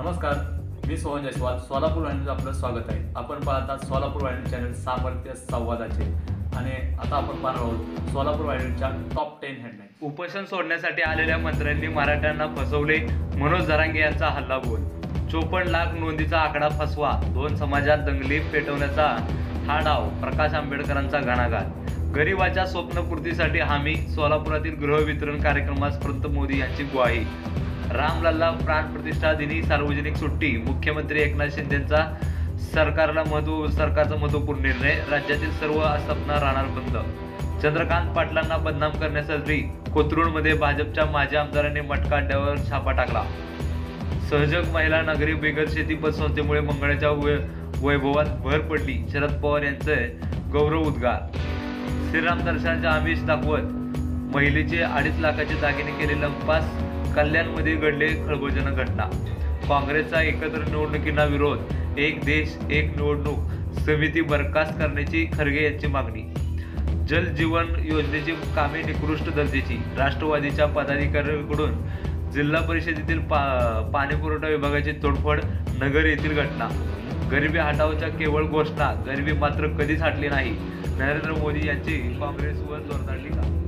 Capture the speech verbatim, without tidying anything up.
नमस्कार, मी सोहन जयस्वाल. सोलापूर वाहिनीचं आपलं स्वागत आहे. आपण पाहतात सोलापूर वाहिनी चॅनल सामर्थ्य संवादाचे आणि आता आपण पाहणार आहोत सोलापूर वाहिनीच्या टॉप टेन हेडलाईन. उपोषण सोडण्यासाठी आलेल्या मंत्र्यांनी मराठ्यांना फसवले, मनोज जरांगे यांचा हल्लाबोल. चोपन्न लाख नोंदीचा आकडा फसवा, दोन समाजात दंगली पेटवण्याचा हा डाव, प्रकाश आंबेडकरांचा घणाघात. गरिबाच्या स्वप्नपूर्तीसाठी हमी, सोलापुरातील गृहवितरण कार्यक्रमास पंतप्रधान मोदी यांची ग्वाही. रामलल्ला प्राणप्रतिष्ठा दिनी सार्वजनिक सुट्टी, मुख्यमंत्री एकनाथ शिंदेंचा सरकारला महत्व सरकारचा महत्वपूर्ण निर्णय, राज्यातील सर्व आस्थापना राहणार बंद. चंद्रकांत पाटलांना बदनाम करण्यासाठी कोथरूडमध्ये भाजपच्या माजी आमदारांनी मटका अड्ड्यावर छापा टाकला. सहजग महिला नागरी बेगर शेती पतसंस्थेमुळे मंगळाच्या वै वैभवात भर पडली, शरद पवार यांचे गौरव उद्गार. श्रीराम दर्शनाचे आमिष दाखवत महिलेचे अडीच लाखाचे दागिने केले लंपास, कल्याणमध्ये घडले खळबळजनक घटना. काँग्रेसचा एकत्र निवडणुकींना विरोध, एक देश एक निवडणूक समिती बरखास्त करण्याची खरगे यांची मागणी. जल जीवन योजनेची कामे निकृष्ट दर्जाची, राष्ट्रवादीच्या पदाधिकाऱ्यांकडून जिल्हा परिषदेतील पा पाणीपुरवठा विभागाची तोडफोड, नगर येथील घटना. गरिबी हटावच्या केवळ घोषणा, गरिबी मात्र कधीच हटली नाही, नरेंद्र मोदी यांची काँग्रेसवर जोरदार टीका.